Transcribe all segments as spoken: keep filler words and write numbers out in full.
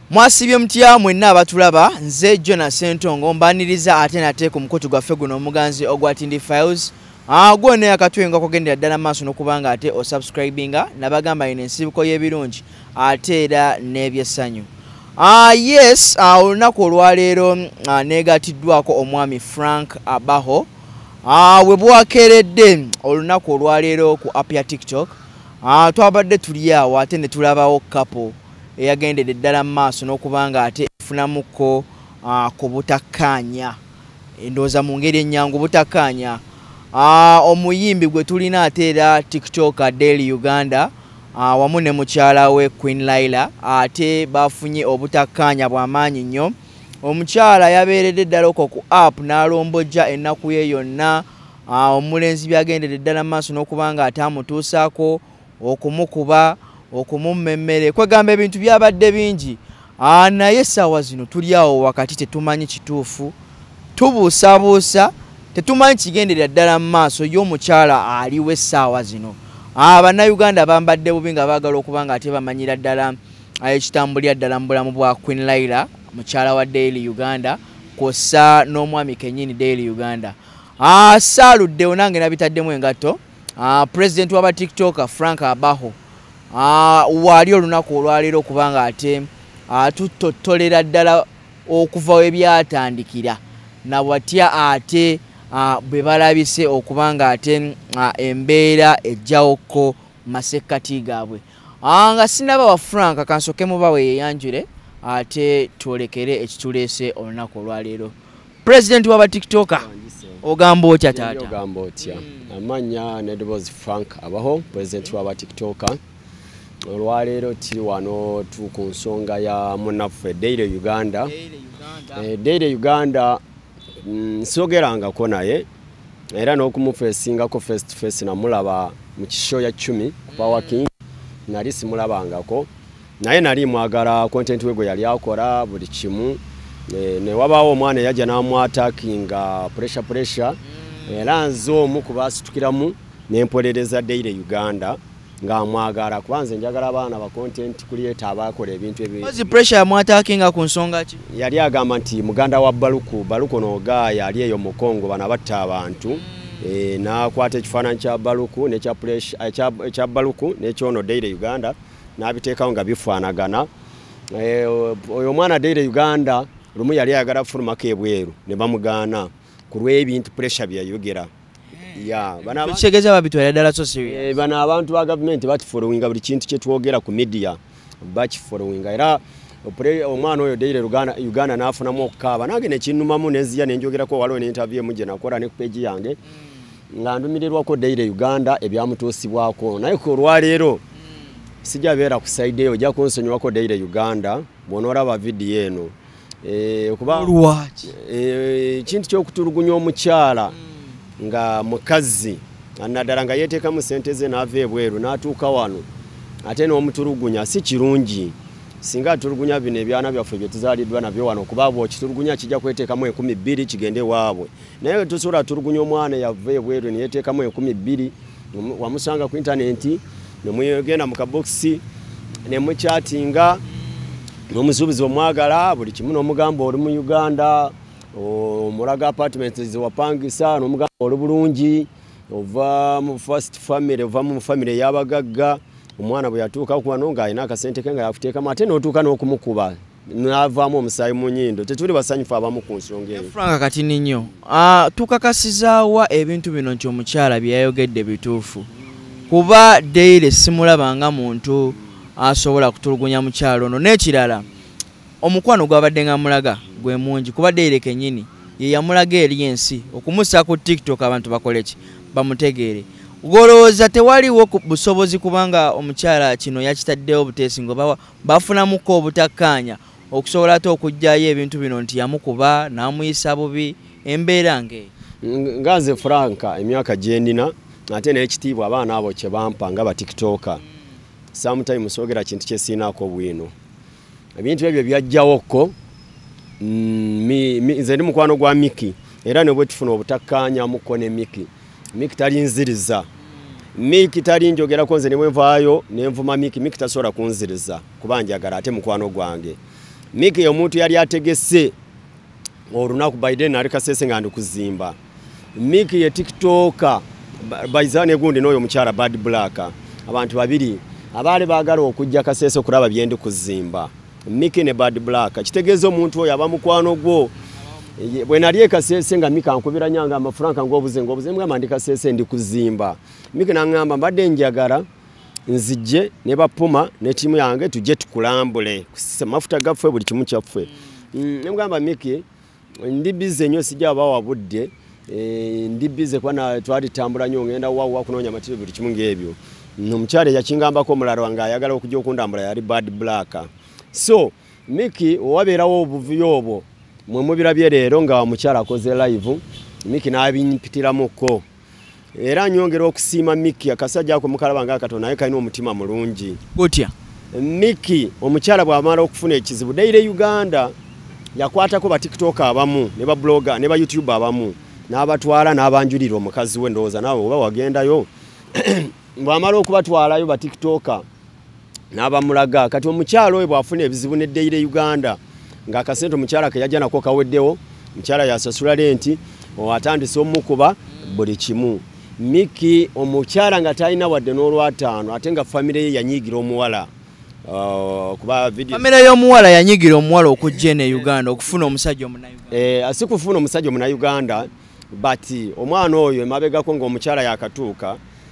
Mwasibye mutya mwenna abatulaba nze Jonas Sentongo mbaniriza ate nate ku mukoto gwaffe guno omuganzi ogwa Tindi Files. Ah gwone akatwenga kugendera ddala maaso n'okubanga ate o subscribinga nabagamba ine ensibuko y'ebirungi ate era n'ebyesanyu. Ah yes, ah olunaku olwaleero ah, negatiddwako omwami Frank Abaho. Ah we bwakeredde olunaku olwaleero ku app ya TikTok. Ah twabadde tuli awo ate ne tulabawo couple eyagendedde ddala maaso n'okubanga ate efunamuko uh, ku butakkaanya endooza mu ngeri ennyangu butakkaanya uh, omuyimbi gwe tulina ate era TikToker Daily Uganda uh, wamu ne mukyala we Queen Laila ate bafunye obutakkaanya bw'amaanyi nnyo. Omukyala yabeeredde ddala okwo ku app n'alombojja ennaku ye yonna. uh, omulenzi byagendedde ddala maaso n'okubanga ate amutuusaako okumukuba okumumemmere kwegamba ebintu byabadde bingi. Ah naye sawa zino tuli awo wakati tetumanyi kituufu tubuusabuusa tetumanyi kigenderera ddala mu maaso y'omukyala aliwe sawa zino. Ah bannayuganda bambadde bubi nga baagala okubanga ate bamanyira ddala ekitambulira ddala mu bulamu bwa Queen Laila mukyala wa Daily Uganda kosa n'omwami kennyini Daily Uganda. Ah saaluddewo nange nabitaddemu engatto. Ah president w'aba TikToker Frank Abaho Ah wali olunaku olwaleero kubanga ate atuttotolera ddala okuva we byatandikira na watya ate bwe balabise okubanga ate embeera ejjawoko masekkati gaabwe. Nga sinaba wa Frank kansoke mubawe yeyanjire ate twolekere ekituleese olunaku olwaleero. President w'aba TikToker ogamba otya taata? Ogamba otya? Amanya Nedboz Frank Abaho, president w'aba TikToker. Olwaleero tiri wano tu ku nsonga ya munaffe Daily Uganda. Daily Uganda, eh, Daily Uganda nsogerangako naye era n'okumufeesingako face to face namulaba mu kisho ya cumi Power King nali simulabangako naye nali mwagala content we gwe yali akola buli kimu. E, ne wabaawo omwana yajja n'amwatakinga pressure pressure era nze omu ku baasitukiramu n'empolereza Daily Uganda nga mwagala kubanze njagala abaana ba content creator abakola ebintu ebi. Wazi pressure amwatakinga ku nsonga ki? Yali agamba nti muganda wa Baluku Baluku noga yali eyo mu Kongo bana batta abantu mm. e, nakwata ekifaananyi kya Baluku ne kya pressure kya kya Baluku ne kyono Daily Uganda n'abiteekawo nga bifaanagana. E, oyo mwana Daily Uganda lumu yali ayagala fulumako ebweru ne bamugaana ku lw'ebintu pressure byayogera. Ya bana chegeza babitwala dala so serious. Eh bana abantu ba government bati followinga buli kintu kye twogera ku media bati followinga era omwana oyo Daily Uganda Uganda nafuna mu okukaba nange ne kinumamu neziya nenjogera ko waliwo ne interview muje nakola ne ku page yange mm. ngandumirirwa ko Daily Uganda ebyamutuusibwako naye ko lwaleero mm. sija beera ku side eyo ja kunsonyiwa ko Daily Uganda bonora ba video eno eh kuba eh kintu kyo kutulugunya omukyala mm. nga mukazi anadala nga yeteeka mu sente ze n'ava ebweru n'atuuka wano ate n'omutulugunya si kirungi. Singa atulugunya bino ebyana byaffe bye tuzaaliddwa nabyo wano kuba bw'okitulugunya kijja kweteekamu enkumi bbiri kigende waabwe naye tusobola atulugunya omwana yava ebweru ne yeteekamu enkumi bbiri wamusanga ku intaneti ne mugenda mu kabokisi ne mukyatinga n'omusuubizi omwagala buli kimu n'omugamba oli mu Uganda omulaga apartments ziwapangisa n'omugamba oli bulungi ova mu first family ova mu family y'abagagga omwana bwe yatuuka ku wano ng'alina akasente ke nga yakuteekamu ate n'otuuka n'okumukuba n'avaamu omusaayi mu nnyindo tetuli basanyufu abamu ku nsonga eyo. Frank katini nnyo uh, tukakasizaawa ebintu bino nti omukyala bye yayogedde bituufu kuba Daily simulabanga muntu asobola kutulugunya mukyalo ono n'ekirala omukwano gwabadde nga mulaga gwe mungi kuba Daily kennyini ye yamulaga eri ensi okumusa ku TikTok abantu bakoleki bamutegeere. Golooza tewaliwo busobozi kubanga omukyala kino yakitaddewo buteesi ngo bafunamuko obutakkaanya okusobola ate okujjayo ebintu bino nti yamukuba n'amuyisa bubi embeera nge ngaze Franka emyaka gyendina ate n'ekitiibwa abaana abo kye bampa nga ba TikToker sometime musogera kintu kye siinaako bwino ebintu ebyo byajjawoko nze ndi mukwano gwa Miki era ne bwe tufuna obutakkaanya muko ne Miki Miki talinziriza Miki tali njogerako nze ne bwe nvaayo ne nvuma Miki Miki tasobola kunziriza kuba njagala ate mukwano gwange Mickey omuntu yali ategese olunaku Biden ali kasese nga ndi kuzimba. Mickey ye TikToker Baizane gundi n'oyo mukyala Bad Black abantu babiri abaali baagala okujja kasese okulaba byendi kuzimba. Mickey ne Bad Black kitegeeza omuntu oyo abamukwano gwo bwe nali ekasese nga Mickey ankubira nyanga amafranka ng'obuze ng'obuze ngamba ndi kasese ndi kuzimba. Mickey n'angamba mbadde njagala nzije ne bapuma ne timu yange tujje tukulambule mafuta gaffe buli kimu kyaffe. Ngamba Mickey ndi bize nnyo sijja bawa budde ndi bize kwana twali tambula nnyo ngenda wawa kunoonya matiri buli kimu ng'ebyo. Omukyala yakingambako omulala wange ayagala okujja okundambula yali Bad Black. So Mickey owabeerawo obuvuyo obwo mwe mubirabye leero nga omukyala akoze live Mickey n'abimpitiramuko. Era nyongera okusiima Mickey akasajja ako mukalaba nga akato naye kalina omutima mulungi. Gutya Mickey omukyala bw'amala okufuna ekizibu Daily Uganda yakwatako ba TikTok abamu ne ba blogger ne ba YouTube abamu n'abatwala n'abanjulira omukazi we ndowooza nawe oba wagendayo bw'amala okubatwalayo ba TikToker n'abamulaga kati omukyalo oyo bw'afuna ebizibu ne Daily Uganda ng'akasente omukyala ke yajja nako kaweddewo omukyala yasasula lenti atandise omukuba buli kimu. Mickey omukyala nga talina wadde n'olwataano ate nga famire ye yanyiigira omuwala kuba video famire y'omuwala yanyiigira omuwala okujja ne Uganda okufuna omusajja omunayuganda. Eh asikufuna omusajja omunayuganda but omwana oyo emabegako ng'omukyala yakatuuka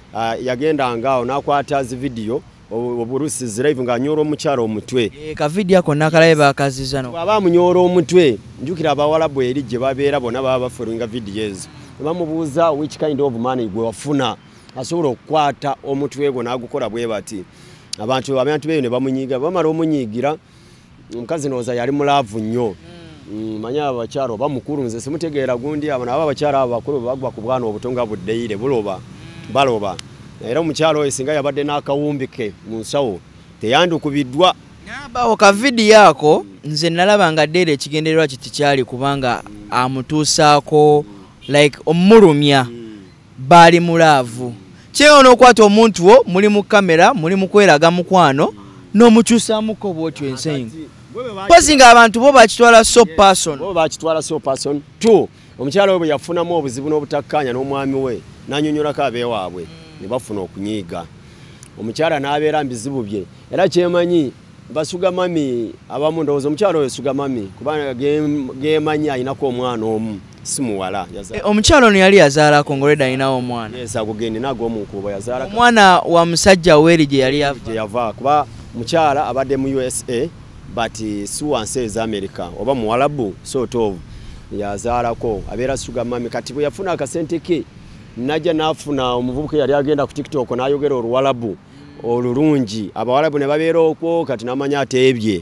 yagenda ngaawo n'akwata zi video oburusi live nga nyoro omukyala omutwe. Eh ka video ako nakalaye bakaziza no. Baba munyoro omutwe njukira abawala bwe eri gye babeera bona baba bafuringa videos. Bamubuuza which kind of money gwe wafuna asobola okukwata omutwe gwo n'agukola bwe bati. Abantu abantu beyo ne bamunyiga bamala omunyigira omukazi nooza yali mulavu nnyo. Mm. Manya abakyalo bamukulu nze simutegeera gundi abana aba abakyala abakulu bagwa ku bwana obutonga buddeire buloba baloba. Era omukyalo oyo singa yabadde n'akawumbike mu nsawo teyandukubiddwa. Nabawo ka video yako nze nalaba nga Daily ekigendererwa kiti kyali kubanga amutuusaako like omulumya mm. bali mulavu. Kyeyo n'okwata omuntu wo muli mu kamera muli mu kweraga mukwano n'omukyusamuko bw'otyo ensenyi. Pozinga abantu bo bakitwala so person. Bo bakitwala so person. Two omukyalo oyo yafunamu obuzibu n'obutakkaanya n'omwami we n'anyonyolako abeewaabwe mm. ne bafuna okunyiiga. Omukyala n'abeera mbizibu bye era kyemanyi basuga mami abamu ndowooza omukyalo oyo suga mami kubanga geemanyi ayinako omwana omu simuwala yazaala. E, omukyalo ono yali yazaalako ng'olwedda alinawo omwana. Yes agugende n'ag'omunkuubo yazaala. Omwana wa musajja weeri gye yali yava. Gye yava kuba mukyala abadde mu U S A but si wansi eza America oba muwalabu sort of yazaalako abeera suga mami kati bwe yafuna akasente ke najja n'afuna omuvubuka yali agenda ku TikTok n'ayogera oluwalabu olulungi abawalabu ne babeera okwo kati n'amanya ateebye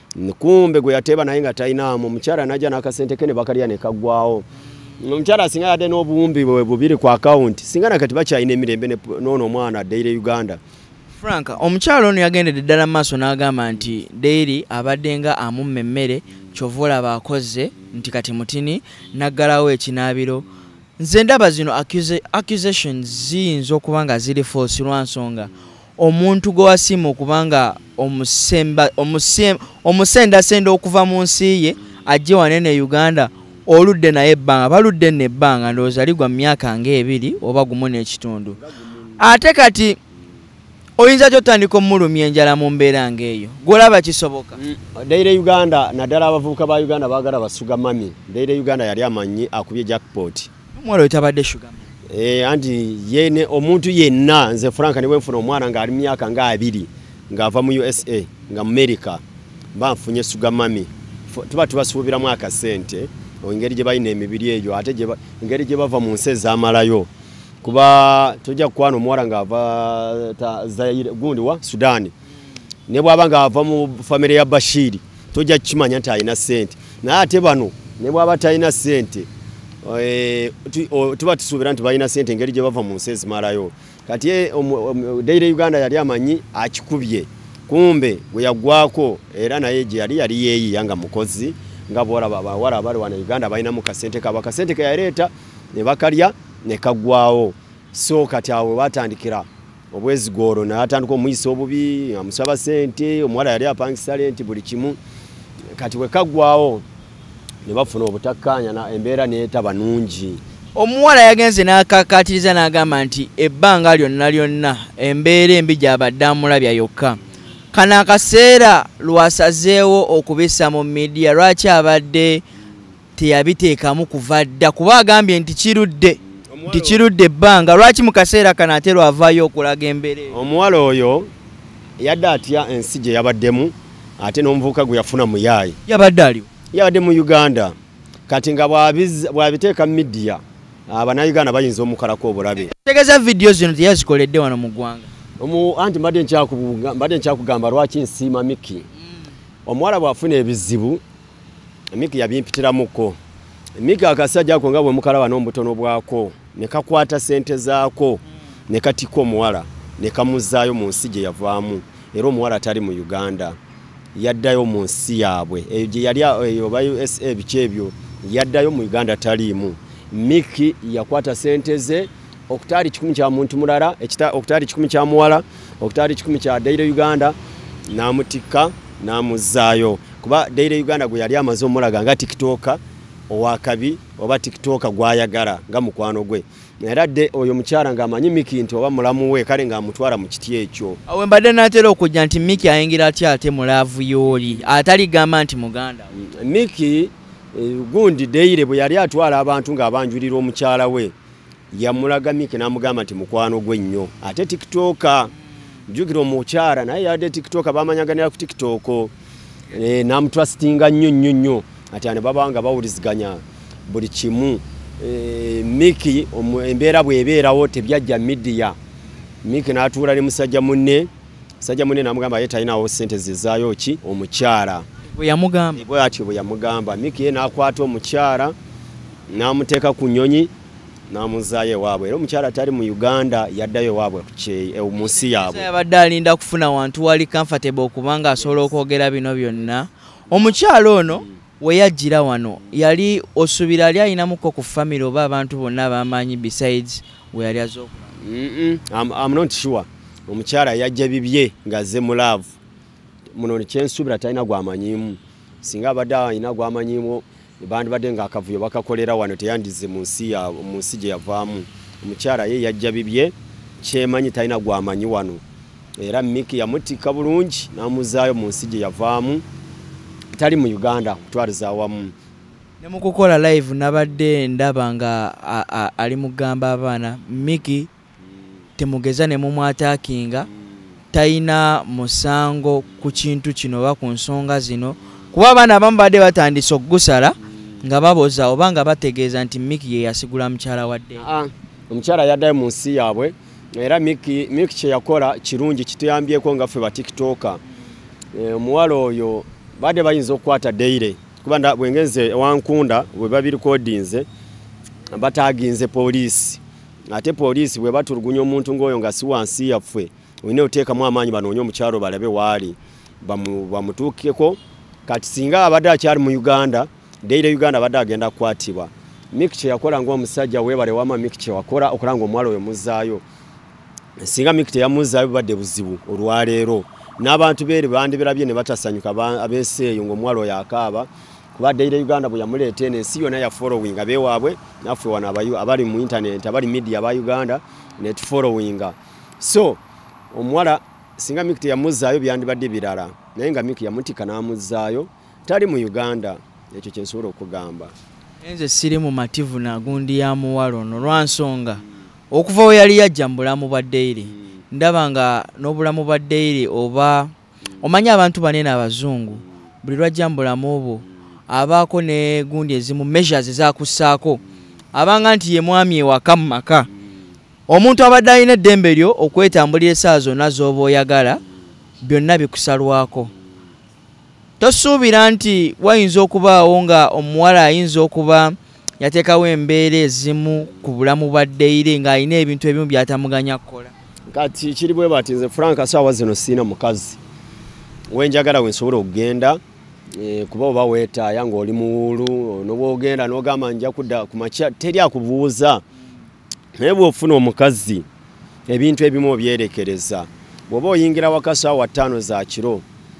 kumbe gwe yateeba naye nga talinamu omukyala najja n'akasente ke ne bakalya ne kaggwawo. Omukyala singa yadde n'obuwumbi bwe bubiri ku account singa nakati bakyalina emirembe n'ono omwana Daily Uganda. Frank omukyala ono yagendedde ddala maaso n'agamba nti Daily abadde nga amumma emmere kyova olaba akoze nti kati mutini naggalawo ekinaabiro. Nze ndaba zino accusations ziyinza okuba nga ziri false lwa nsonga omuntu gwe wasiima okuba nga omusendasenda okuva mu nsi ye ajje wanene Uganda oludde naye ebbanga baludde n'ebbanga ndowooza ligwa mu myaka ng'ebiri oba gumu n'ekitundu. Ate kati oyinza kyotandika omulumya enjala mu mbeera ng'eyo gw'olaba kisoboka. Mm. Daily Uganda naddala abavubuka ba Uganda baagala basuga mami. Daily Uganda yali amanyi akubye jackpot. Omwana oyo tabadde sugar mami. Eh anti yene omuntu yenna nze Frank ne bwenfuna omwana nga ali myaka nga abiri ng'ava mu U S A nga mu America banfunye sugar mami. Tuba tubasuubiramu akasente engeri gye balina emibiri egyo ate engeri gye bava mu nsi ez'amalayo kuba tujja kukwana omuwala ng'ava Zaire gundi wa Sudani ne bw'aba ng'ava mu famire ya Bashiri tujja kukimanya nti alina ssente naye ate bano ne bw'aba talina ssente tuba tusuubira nti balina ssente engeri gye bava mu nsi ezimalayo kati Daily Uganda yali amanyi akikubye kumbe bwe yaggwako era naye gye yali yali yeeyiya nga mukozi nga bw'olaba abali wano Uganda balinamu kasente kaba kasente ke yaleeta ne bakalya ne kaggwawo. So kati awo batandikira obwezigoro n'atandika omuyisa obubi amusaba ssente omuwala yali apangisa lenti buli kimu kati wekagwawo ne bafuna obutakkaanya na embeera neetaba nungi. Omuwala yagenze n'akakkaatiriza n'agamba nti ebbanga lyonna lyonna embeera embi gy'abadde amulabya yokka. Kano akaseera lwasazeewo okubissa mu midiya lwaki abadde teyabiteekamu kuva dda kuba agambye nti kirudde nti kirudde ebbanga lwaki mu kaseera kano ate lwavaayo okulaga embeera eyo. Omuwala oyo yadde atya ensi gye yabaddemu ate n'omuvubuka gwe yafuna muyaayi. Yabadde aliwo? Yabadde mu Uganda. Kati nga bw'abiteeka mu midiya Abannayuganda bayinza omukalako obulabe. Tegeeza vidiyo zino teyazikoledde wano mu ggwanga. Omu anti mbadde nkyakugamba lwaki nsiima Miki. Omuwala bw'afuna ebizibu Miki yabimpitiramuko. Miki akasajja ako nga bwe mukalaba n'omutono bwako ne kakwata ssente zaako ne katika omuwala ne kamuzaayo mu nsi gye yavaamu. Era omuwala tali mu Uganda, yaddayo mu nsi yaabwe eyo gye yali eyo ba U S A biki ebyo, yaddayo mu Uganda taliimu. Miki yakwata ssente ze okutaali kikumi kya muntu mulala, okutaali kikumi kya muwala, okutaali kikumi kya Daily Uganda, n'amutikka n'amuzaayo. Kuba Daily Uganda gwe yali amaze omulaga nga TikToker owakabi oba TikToker gwayagala nga mukwano gwe. Era dde oyo mukyala ng'amanyi Miki nti oba mulamu we kale ng'amutwala mu kiti ekyo. Awe mbadde naatera okujja nti Miki ayingira atya ate mulaavu yooli ataligamba nti muganda we. Miki gundi Daily bwe yali atwala abantu ng'abanjulira omukyala we yamulaga Miki n'amugamba nti mukwano gwe nnyo. Ate TikToker jjukira omukyala naye yadde TikToker bamanyaganira ku TikTok e, n'amutrustinga nnyo nnyo nnyo ati ane babanga bawuliziganya buli kimu. E, Miki embeera bw'ebeerawo tebyajja midiya. Miki n'atuula ne musajja munne, musajja munne n'amugamba ye talinawo ssente zizaayo ki omukyala. Bwe yamugamba bwe atyo bwe yamugamba. Miki ye n'akwata omukyala n'amuteeka ku nnyonyi n'amuzaayo ewaabwe. Era omukyala tali mu Uganda, yaddayo ewaabwe mu nsi yaabwe. Yabadde alinda kufuna wantu wali comfortable okubanga asobola okwogera bino byonna. Omukyala ono we yajjira wano yali osuubira ali alinamuko ku family oba abantu bonna bamaanyi besides we yali azooka? Mm I'm, I'm not sure. Omukyala yajja bibye ng'azze mu love. Muno kyensuubira talina gwamanyiimu. Singa abadde alina gwamanyiimu bandi badde ng'akavuyo bakakolera wano teyandize mu nsi ya mu nsi gye yavaamu. Omukyala ye yajja bibye kyemanyi talina gwamanyi wano. Era Miki yamutikka bulungi n'amuzaayo mu nsi gye yavaamu. Tali mu Uganda kutwaliza awamu. Ne mu kukola live nabadde ndaba nga ali mugamba abaana Miki temugeza ne mumwataakinga talina musango ku kintu kino oba ku nsonga zino kuba abaana abamu badde batandise okugusala nga baboza oba nga bategeeza nti Miki ye yasigula mukyala wadde. Omukyala yaddayo mu nsi yaabwe era Miki Miki kye yakola kirungi kituyambyeko nga ffe ba TikToker. Omuwala oyo badde bayinza okukwata Daily kuba bwengenze wankunda bwe babirikodinze bataginze poliisi. Ate poliisi bwe batulugunya omuntu ng'oyo nga si wansi yaffe olina oteekamu amaanyi banoonye omukyalo balabe waali bamutuukeko. Kati singa abadde akyali mu Uganda, Daily Uganda abadde agenda kukwatibwa. Miki kye yakola ng'omusajja weebale wama Miki kye wakola okola ng'omuwala oyo muzaayo. Singa Miki teyamuzaayo badde buzibu olwaleero. N'abantu beeri bandibirabye ne batasanyuka abeeseeyo ng'omuwala oyo akaaba kuba Daily Uganda bwe yamuleeta eno ensi yonna ya following abeewaabwe naffe wano abali mu internet abali media aba Uganda ne tufollowinga. So omuwala singa Miki teyamuzaayo byandibadde birala naye nga Miki yamutika n'amuzaayo tali mu Uganda. Ekyo kye nsobola okugamba. Nze siri mu mativu na gundi ya muwala ono lwansonga okuva we yali yajja mu bulamu bwa Daily ndaba nga n'obulamu bwa Daily oba omanyi abantu banene abazungu buli lwajja mu bulamu obwo abaako ne gundi ezimu measures ezakussaako abanga nti ye mwami ewaka mu maka. Omuntu abadde alina eddembe lyo okwetambulira essaawa zonna z'oba oyagala byonna bikusalwako. Tosuubira nti wayinza okubaawo nga omuwala ayinza okuba yateekawo embeera ezimu ku bulamu bwa Daily ng'alina ebintu ebimu byatamuganya kukola. Kati kiri bwe bati nze Frank saawa zino siina mukazi wenjagala wensobola okugenda e, kuba oba weetaaya ng'oli muwulu n'obwogenda n'ogamba nja kudda ku makya teri akubuuza. Naye bw'ofuna omukazi ebintu ebimu obyerekereza. Bw'oba oyingira waka saawa ttaano za kiro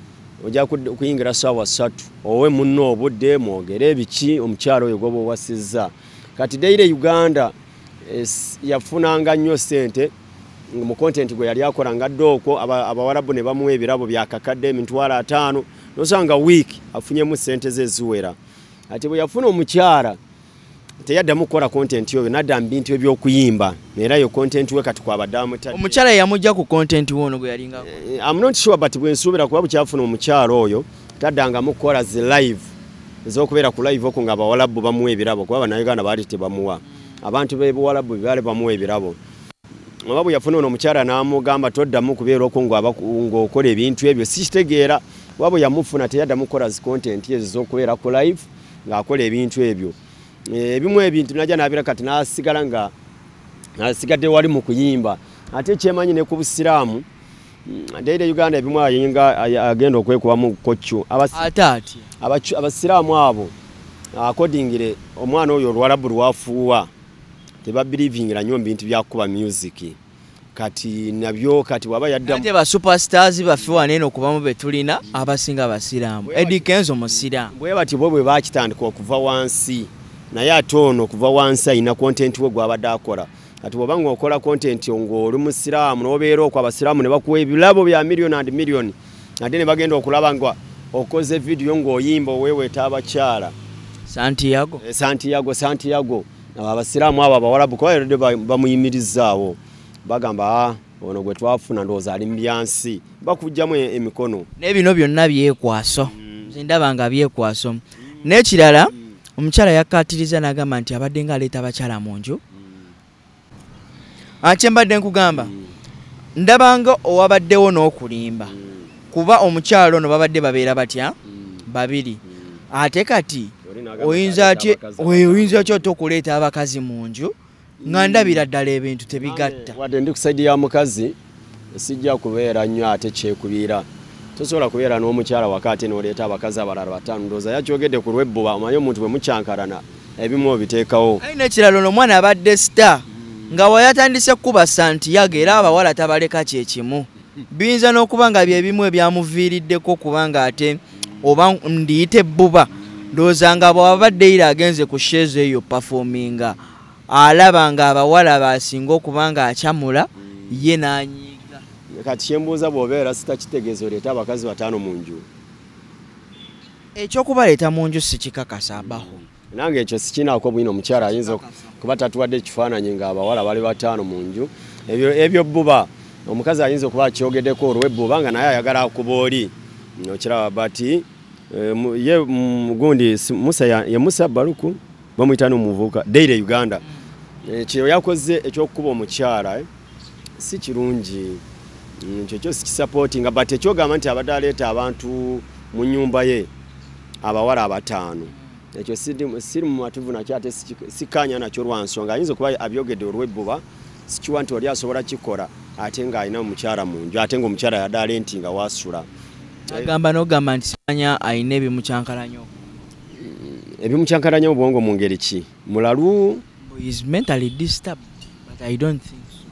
ojja kuyingira ssaawa ssatu owe munno obudde mwogere ebiki omukyalo oyo goba owasizza kati Daily Uganda es, yafunanga nnyo ssente mu content gwe yali akola nga ddooko abawarabu ne bamuwa ebirabo byakakadde emitwalo ataano nosanga week afunyemu ssente ze ziwera ati bwe yafuna omukyala teyaddamu kukola content yoyo nadda mu bintu ebyokuyimba era yo content we kati kwabadde amutadde omukyala yamujja ku content wono gwe yalingako I'm not sure but bwe nsuubira kuba bukyafuna omukyala oyo taddangamu kukola zi live ez'okubeera ku live okwo nga abawalabu bamuwa ebirabo kuba bannayuganda baali tebamuwa abantu b'ebuwalabu baali bamuwa ebirabo oba bwe yafuna ono omukyala n'amugamba toddamu kubeera okwo ng'okola ebintu ebyo sikitegeera oba bwe yamufuna teyaddamu kukola zi content ezo ez'okubeera ku live ng'akola ebintu ebyo ebimu ebintu najja nabira kati nasigala nga nasigadde wali mu kuyimba ate kyemanyi ne ku busiraamu Daily Uganda ebimu ayinga agenda okwekubamu kocho atati abasiraamu abo akodingire omwana oyo olwalabu lwafuuwa tebabirivingira nnyo bintu byakuba music kati nabyo kati waba yadda ate ba superstars bafiwa neno kubamu betulina abasinga basiraamu Eddie Kenzo musiraamu bwe bati bo bwe bakitandika okuva wansi naye ate ono kuva wansi ayina content we gwabadde akola kati bw'obanga okola content ng'oli musiraamu n'obeera okwo abasiraamu ne bakuwa ebirabo bya million and million ate ne bagenda okulaba nga okoze video ng'oyimba oweeweeta abakyala Santiago e, Santiago Santiago abasiraamu abo abawalabu kwaeredde bamuyimirizaawo bagamba ono gwe twafuna ndowooza ali mu byansi bakujjamu emikono n'ebino byonna byekwaso nze ndaba nga byekwaso n'ekirala omukyala yakkaatiriza n'agamba nti abadde ng'aleeta abakyala mu nju ate mbadde nkugamba ndabanga owabaddewo n'okulimba kuba omukyalo ono babadde babeera batya babiri ate kati oyinza atye oyinza atya okuleeta abakazi mu nju nga ndabira ddala ebintu tebigatta wadde ndi ku saidi ya mukazi sijja kubeera nnyo ate kyekubiira tosobola kubeera n'omukyala wakati n'oleeta abakazi abalala bataano ndowooza yakyogedde ku lwebbuba omanyi omuntu bwe mucyankalana ebimu obiteekawo ayina ekirala ono omwana abadde star nga wayatandise kuba Santiago era abawala tabaleka kyekimu biyinza n'okuba nga byebimu ebyamuviiriddeko kubanga ate oba ndiyite bbuba ndowooza nga bw'abadde ira agenze ku sheezo eyo performinga alaba nga abawala basinga okuba nga akyamula ye n'anyiiga kati kyembuuza bw'obeera sitakitegeeza oleeta abakazi bataano mu nju ekyokubaleeta mu nju sikikakasa abaho nange ekyo sikinaako bwino omukyala ayinza kuba tatuwadde ekifaananyi nga abawala bali bataano mu nju ebyo bbuba omukazi ayinza okuba akyogeddeko olw'ebbuba nga naye ayagala akuba oli okiraba bati ye gundi musa ye musa baluku bamuyita n'omuvubuka Daily Uganda ekyo yakoze ekyokukuba omukyala si kirungi ekyo kyo sikisapootinga but ekyogamba nti abadde aleeta abantu mu nnyumba ye abawala abataano ekyo siri mu matuvu nakyo ate sikanya nakyo lwansonga ayinza okuba abyogedde olw'ebbuba sikiwa nti oli asobola kikola ate ng'alina omukyala mu nju ate ng'omukyala yaddaale nti nga wasula agamba n'ogamba nti simanya ayina ebimucyankalanya ebimucyankalanya obwongo mu ngeri ki mulalu is mentally disturbed but I don't think so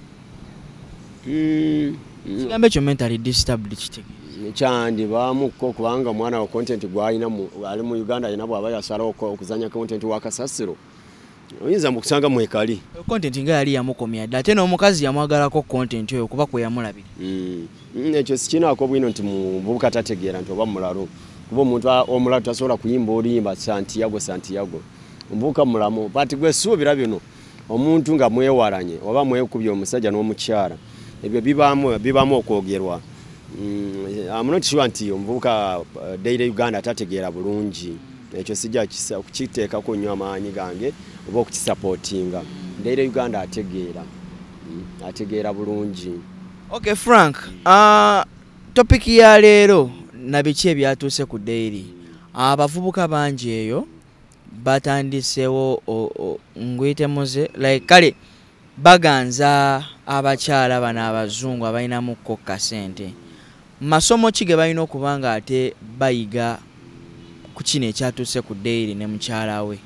kigambo ekyo mentally disturbed kitegeeza kyandi bamukko kubanga omwana wa content gwalina ali mu Uganda alina bw'aba yasalawo okuzanya content wa kasasiro oyinza mukusanga mwekali content nga yali yamukomya dda ate n'omukazi yamwagalako content oyo kuba kwe yamulabira ekyo sikinaako bwino nti muvubuka tategeera nti oba mulalu kuba omuntu omulalu tasobola kuyimba oluyimba Santiago Santiago omuvubuka mulamu but gwe suubira bino omuntu nga mwewalanye oba mwekubye omusajja n'omukyala ebyo bibaamu bibaamu okwogerwa I'm not sure nti omuvubuka Daily Uganda tategeera bulungi ekyo sijja kukiteekako nnyo amaanyi gange oba okukisapootinga Daily Uganda ategeera ategeera bulungi. Okay Frank, uh, topic ya leero na biki ebyatuuse ku Daily abavubuka bangi eyo batandisewo ngwite muze like kale baganza abakyala bana abazungu abalinamu kokka sente masomo ki ge balina okuba nga ate bayiga ku kino ekyatuuse ku Daily ne mukyala we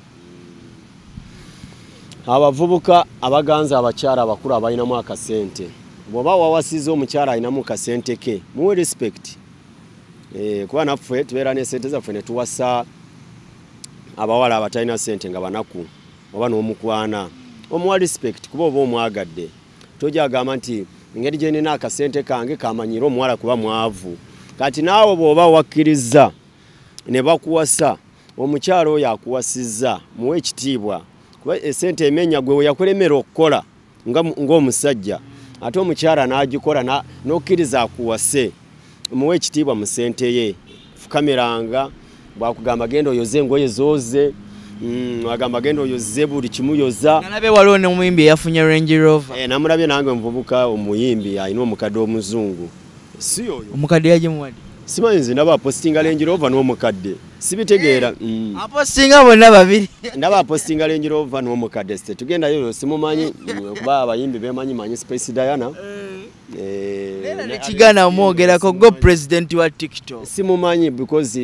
abavubuka abaganza abakyala abakulu abalinamu akasente bw'oba wawasiza omukyala alinamu kasente ke muwe respect Eh kuba naffe tubeera ne sente zaffe ne tuwasa abawala abatalina sente nga banaku oba n'omukwana omuwa respect kuba oba omwagadde tojja agamba nti engeri gye nina akasente kange kamanyira omuwala kuba mwavu kati naawe bw'oba wakkiriza ne bakuwasa omukyalo oyo akuwasizza muwe ekitiibwa kuba esente emenya gwe yakulemera okukola ng'omusajja ate omukyala n'agikola n'okkiriza akuwase muwe ekitiibwa mu sente ye fukamiranga bwakugamba genda oyoze engoye zooze agamba genda oyoze buli kimuyoza nalabe waliwo n'omuyimbi eyafunye Range Rover eh namulabye nange omuvubuka omuyimbi alina omukadde omuzungu si oyo omukadde yagimuwadde simanyi nze ndaba apostinga Range Rover n'omukadde sibitegeera apostinga bonna babiri ndaba apostinga Range Rover n'omukadde site tugendayo simumanyi kuba abayimbi bemanyi manyi Space Diana eh kigana omwogerako go president wa TikTok simumanyi because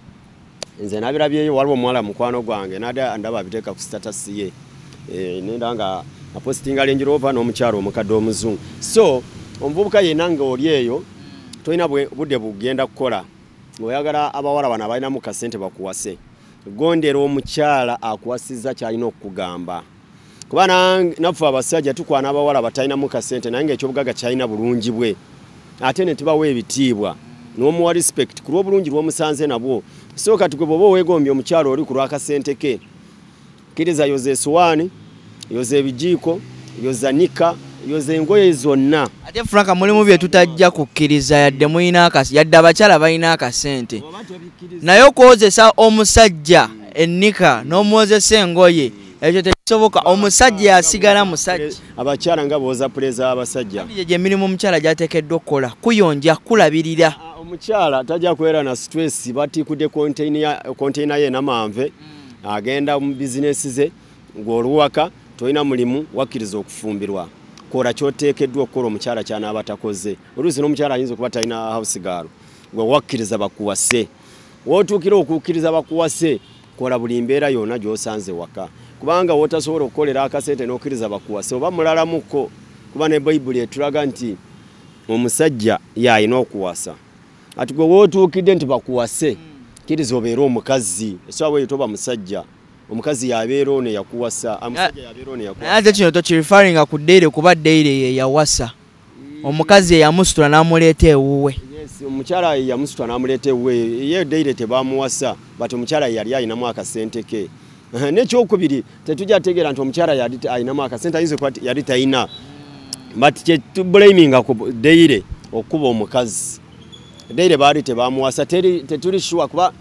nze nabirabyeyo waliwo omuwala mukwano gwange nada ndaba abiteeka ku status ye eh nenda nga apostinga Range Rover n'omukyalo omukadde omuzungu so omuvubuka yenna nga oli eyo toyina budde bugenda kukola oyagala abawala bana balina mu kasente bakuwase gondera omukyala akuwasizza kyalina okugamba kuba naffe abasajja tukwana abawala batalina mu kasente naye ng'ekyobugaga kyalina bulungi bwe ate ne tubawa ebitiibwa n'omuwa respect ku lw'obulungi lw'omusanze nabwo so kati gwe bw'oba weegombye omukyalo oli ku lw'akasente ke kkiriza yoza esuwaani yoza ebijiiko yoza nika yoza engoye zonna ate Franka mulimu bye tutajja kukkiriza yadde muyina akasi yadde abakyala balina akasente naye okwozesa omusajja ennika n'omwozesa engoye ekyo tekisoboka omusajja yasigala musajja abakyala nga booza puleza abasajja gye emirimu omukyala gyateekeddwa okukola kuyonja kulabirira omukyala tajja kubeera na stress batikudde konteina ye namanve agenda mu bizinesi ze ng'oluwaka tolina mulimu wakkiriza okufumbirwa kola kyoteekeddwa okukola omukyala kyanaaba takoze oluusi n'omukyala ayinza okuba talina house girl gwe wakkiriza bakuwase wootuukira okukkiriza bakuwase kola buli mbeera yonna gy'osanze waka kubanga wootasobola okukolera akasente n'okkiriza bakuwase oba mulalamuko kuba ne bayibuli etulaga nti omusajja y'alina okuwasa ati gwe wootuukidde nti bakuwase kkiriza obeera omukazi esaawa eyo toba musajja omukazi yabeera ono yakuwasa omusajja yabeera ono yakuwasa ate kino tokirifaringa ku ddeire kuba ddeire ye yawasa omukazi yamusitula n'amuleeta ewuwe omukyala yamusitula n'amuleeta ewuwe ye ddeire tebamuwasa bati omukyala yali ayinamu akasente ke n'ekyokubiri tetujja tegeera nti omukyala yali ayinamu akasente ayinza okuba yali talina but kyetubulaminga ku ddeire okuba omukazi ddeire baali tebamuwasa tetuli sure kuba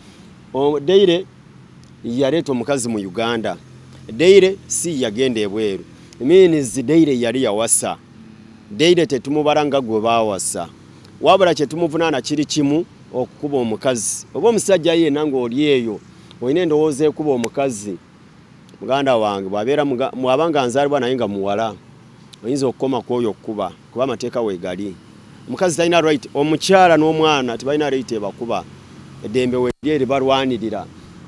ddeire yaleeta omukazi mu Uganda ddeire si yagenda ebweru means ddeire yali yawasa ddeire tetumubala nga gwe baawasa wabula kyetumuvunaana kiri kimu okukuba omukazi oba omusajja yenna ng'oli eyo olina endowooza ekuba omukazi muganda wange bw'abeera mwabanga nzaalibwa naye nga muwala oyinza okukoma ku oyo okukuba kuba amateeka weegali omukazi talina right omukyala n'omwana tebalina right ebakuba eddembe weeri balwanirira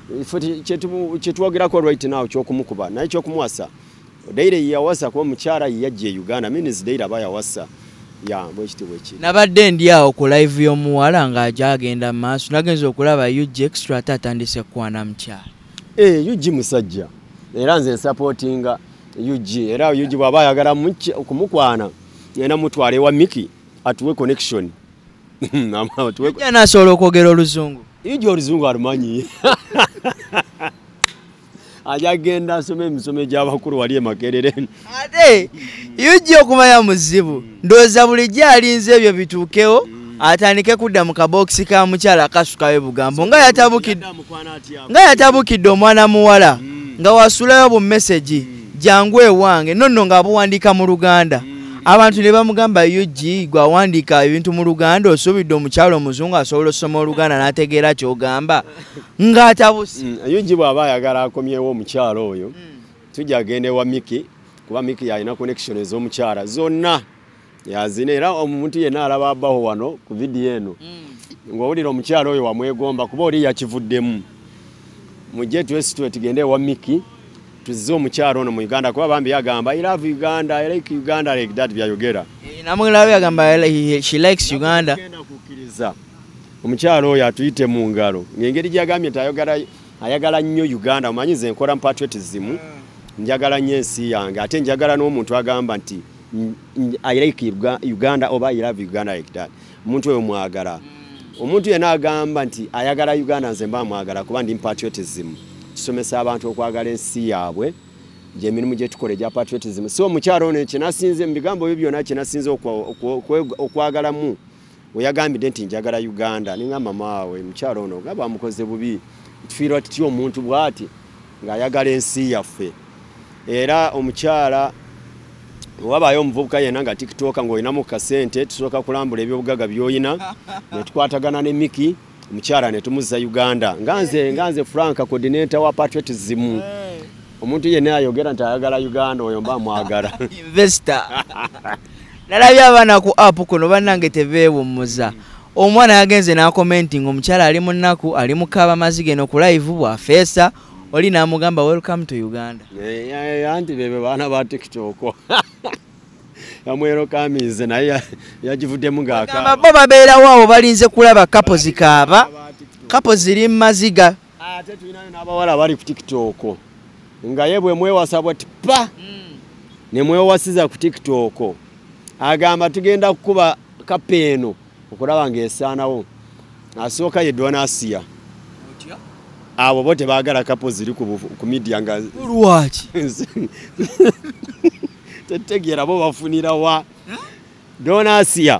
kyetwogerako right now kyokumukuba naye kyokumuwasa ddeire yawasa kuba omukyala yajja e Uganda means ddeire aba yawasa ya bwekiti bwekiti nabadde ndi awo ku live y'omuwala ng'ajja agenda mu maaso nagenza okulaba U G Extra ate atandise kwana mukyala eh U G musajja era nze nsupportinga U G era U G bw'aba ayagala okumukwana yena mutwale wa Miki atuwe connection jana asobola okwogera oluzungu U G oluzungu alumanyi ajagenda asome emisome gy'abakulu wali e Makerere ate U G okumanya muzibu ndowooza bulijjo alinze ebyo bituukewo atandike kudda mu kabokisi ka mukyala akasukayo bugambo nga yatabukidde nga yatabukidde omwana muwala nga wasulayo bu message jangu ewange nonno nga abuwandiika mu Luganda abantu ne bamugamba U G gwawandiika ebintu mu Luganda osuubidde omukyalo omuzungu asobola osoma Oluganda n'ategeera ky'ogamba ng'atabusi U G bw'aba ayagala akomyewo omukyalo oyo tujja agende wa Miki kuba Miki yalina connection ez'omukyala zonna yazina era omuntu yenna alaba abaho wano ku vidiyo eno ng'owulira omukyalo oyo wamwegomba kuba oli yakivuddemu mujje twesitwe tugende wa Miki tuzize omukyalo ono mu Uganda kuba bambi yagamba I love Uganda I like Uganda like that byayogera namulabe yagamba she likes Uganda kukkiriza omukyalo oyo atuyite mu ngalo ng'engeri gyagambye nti ayagala ayagala nnyo Uganda omanyize nkola patriotism njagala nnyo ensi yange ate njagala n'omuntu agamba nti I like Uganda oba I love Uganda like that omuntu oyo mwagala omuntu yena agamba nti ayagala Uganda nze mba mwagala kuba ndi patriotism kisomesa abantu okwagala ensi yaabwe gye mirimu gye tukole gya patriotism so omukyalo ono kinasinze mu bigambo byo byonna kinasinze okwagalamu we yagambidde nti njagala Uganda ninga mama wawe mukyalo ono nga bamukoze bubi tufiirwa tutyo omuntu bw'ati ng'ayagala ensi yaffe era omukyala wabayo omuvubuka yena nga TikTok ng'olinamu kasente tusooka kulambula ebyobugaga by'oyina ne tukwatagana ne Miki omukyala ne tumuzza Uganda nganze nganze Frank coordinator wa patriotism omuntu yenna ayogera nti ayagala Uganda oyo mba mwagala investor nalabye abaana ku app kuno bannange tebeewummuza omwana yagenze na commenting omukyala ali mu nnaku ali mu kaaba mazige no ku live bwa feesa oli namugamba welcome to Uganda eh anti bebe bana ba TikTok amwero kamize naye yajivuddemu ngaka baba babeera wao balinze kulaba kapo zikaaba kapo ziri maziga ate tulinayo n'abawala bali ku TikTok nga yebwe mwewasabwa tipa ne mwewasiza ku TikTok agamba tugenda kukuba kapeeno okulaba ng'esaanawo asooka ye Donasia abo bote baagala kapo ziri ku media nga lwaki tetegeera bo bafunira wa Donasia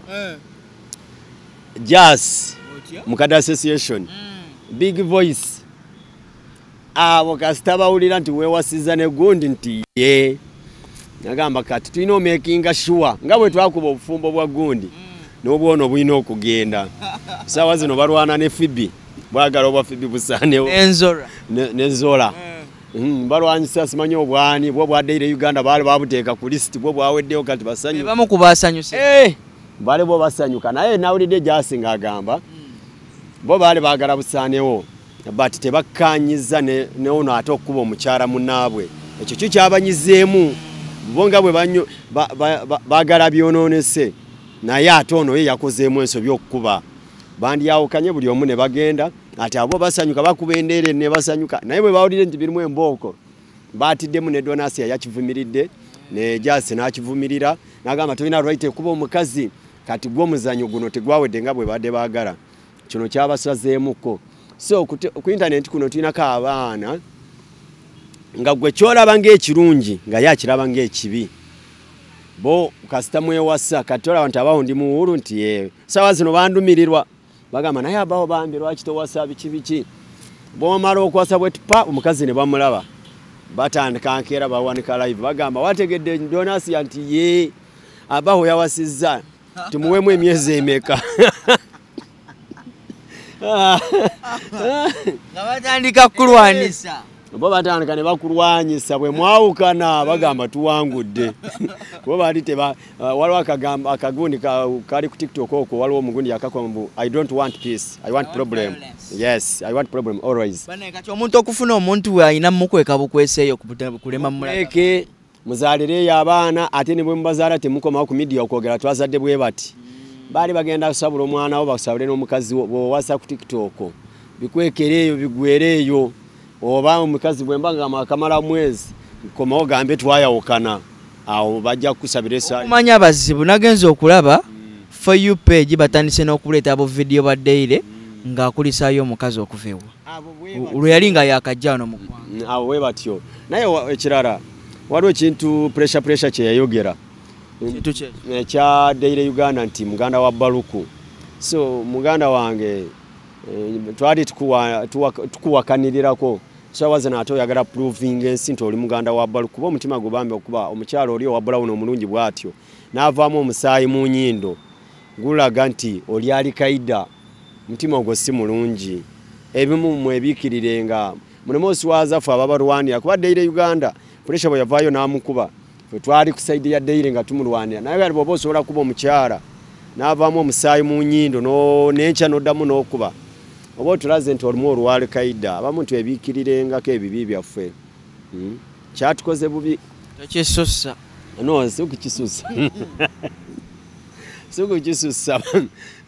Jazz Mukada Association Big Voice abo kasita bawulira nti weewasiza ne gundi nti ye nagamba kati tulina omakinga sure nga bwe twakuba obufumbo bwa gundi n'obwono bulina okugenda saawa zino balwana ne Fibi bwagala obwa Fibi busaanewo enzora n'enzola balwanyisa simanyi obwani bwo bwaddeire Uganda baali babuteeka ku list bwo bwaweddewo kati basanyu bamu kubasanyuse eh bale bo basanyuka naye nawulidde Jasinga agamba bo baali baagala busaanewo but tebakkanyiza ne ne ono ate okuba omukyala munnaabwe ekyo kyo kyabanyizeemu bonga bwe banyo baagala byonoonese naye ate ono ye yakozeemu ensobi okukuba bandyawukanye buli omu ne bagenda ate abo basanyuka bakuba endeere ne basanyuka naye bwe bawulire nti birimu embooko baatiddemu ne Donasia yakivumiridde ne Jasi n'akivumirira n'agamba tolina right ekuba omukazi kati gw'omuzanyo guno tegwawedde nga bwe badde baagala kino kyabasazeemuko so ku internet kuno tulinako abaana nga gwe kyolaba ng'ekirungi nga ye akiraba ng'ekibi bo kasita mwewasa kati olaba nti abawo ndi muwulu nti yewe saawa zino bandumirirwa bagamba naye abawo bambi lwaki towasa biki biki bw'omala okwasa bwe tupa omukazi ne bamulaba batandika nkeera bawanika live bagamba wategedde Donasia nti ye abawo yawasizza tumuwemu emyezi emeka nga batandika kulwanisa bo batandika ne bakulwanyisa bwe mwawukana bagamba tuwangudde bo bali teba waliwo akagamba akagundi kali ku TikTok okwo waliwo omugundi yakakwambu I don't want peace I want problem yes I want problem always bane kati omuntu okufuna omuntu we ayina mukweka bukweseeyo kulema muleke muzalire y'abaana ate ne bwe mubazaala temukoma ku media okwogera twazadde bwe bati bali bagenda kusabula omwana wo basabule n'omukazi wo wasa ku TikTok bikwekereeyo bigwereeyo oba omukazi bwe mbanga akamala mwezi komawo gambe twayawukana awo bajja kusabira esa kumanya abazibu nagenza okulaba mm. for you page batandise n'okuleeta abo video baddeire mm. ng'akulisaayo omukazi okuveewa olwo yali nga yakajjano mu ggwanga awo we batyo naye ekirala waliwo ekintu pressure pressure kye yayogera ekya Daily Uganda nti muganda wa Baluku so muganda wange twali tukuwakanirirako sawa zina ato yagala proving ensi nti oli muganda wa Baluku kuba omutima gubambe okuba omukyalo oli owa Brown omulungi bwatyo n'avaamu omusaayi mu nnyindo gulaga nti oli Al-Qaeda mutima ogwo si mulungi ebimu mwebikirirenga mulemo oswaza ffe ababalwanira kuba Daily Uganda pressure bwe yavaayo n'amukuba ffe twali ku side ya Daily nga tumulwanira naye bali bw'oba osobola kuba omukyala n'avaamu omusaayi mu nnyindo n'enkya n'oddamu n'okuba oba otulaze nti olimu olwa Al-Qaeda abamu twebiikirirengako ebibi byaffe kyatukoze bubi tokisussa no sikukisussa sikukisussa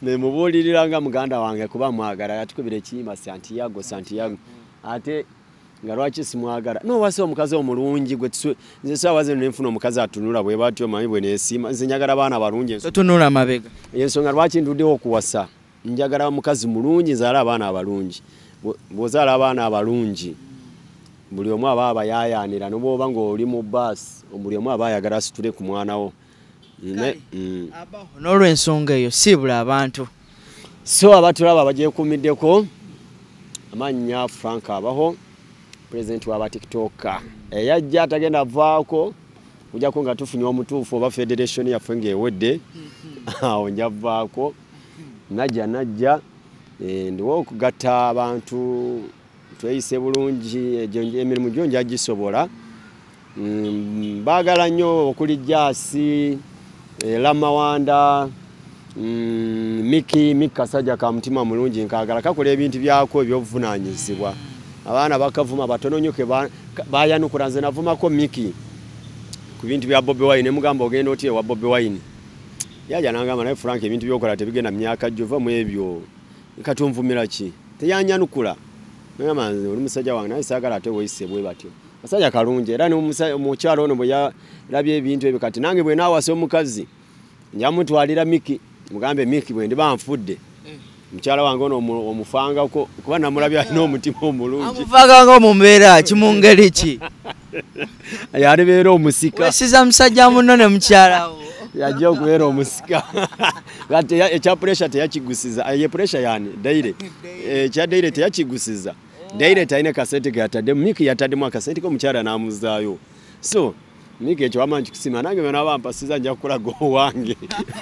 ne mubulirira nga muganda wange kuba mwagala yatukubira ekiyimba Santiago Santiago ate nga lwaki simwagala no wase omukazi omulungi gwe nze sawa zino nenfuna omukazi atunula bwe batyo manyi bwe nesima nze njagala abaana balungi so tunula mabega ensonga lwaki nduddeho okuwasa njagala mukazi mulungi nzaala abaana abalungi bw'ozaala abaana abalungi buli omu aba abayayaanira n'obwoba ng'oli mu baasi buli omu aba ayagala asitule ku mwana wo n'olw'ensonga eyo siibula abantu so abatulaba bagyekuumiddeko amannya Frank abaho president wa TikTok eyajja atagenda avaako kujjako nga tufunye omutuufu oba federation yaffe ng'ewedde awo njavaako najja najja ndiwo okugatta abantu tweyise bulungi emirimu gyo njagisobola baagala nnyo okuli Jaasi Lamawanda Miki Mikasajja ka mutima mulungi nkaagala kakola ebintu byako ebyobuvunaanyizibwa abaana bakavuma batono nnyo ke bayanukula nze navumako Miki ku bintu bya Bobi Wine mugamba ogenda otye wa Bobi Wine yaja nangamba naye Frank ebintu byokola tebigenda myaka jova mu ebyo katumvumira ki teyanyanukula ngamba nze oli musajja wange naye saagala ate woyise bwe batyo musajja kalungi era omukyalo ono bwe yalabye ebintu ebyo kati nange bwe naawasa omukazi njamutwalira Miki mugambe Miki bwe ndi banfudde mukyala wange ono omufangako kuba namulabye alina omutima omulungi amufangako mu mbeera ki mu ngeri ki yalibeera omusika wesiza musajja munno mukyala wo yajja okubeera omusika kati ekya pressure teyakigusiza ye pressure yani daire ekya daire teyakigusiza daire tayine kasente gatadde Miki yataddemu akasente ko mukyala namuzaayo so Miki ekyo wamanyi kusima nange bena bampasiza nja kukolaga owange.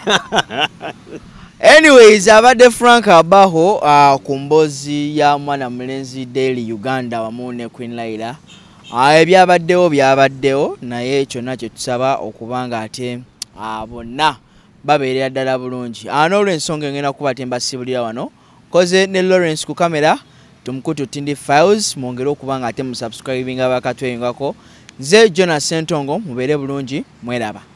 Anyways, abadde Frank abaho uh, ku mbozi ya mwana mulenzi Daily Uganda wamune Queen Laila. Uh, ebyabaddewo byabaddewo naye kyonna kye tusaba okubanga ate uh, bonna babeerera ddala bulungi. Uh, n'olw'ensonga ngenda kuba ate mbasibulira wano koze ne Lawrence ku kamera tumukutu Tindi Files mwongere okubanga ate musubscribinga bakatweyingako. Nze Jonas Sentongo mubeere bulungi mweraba.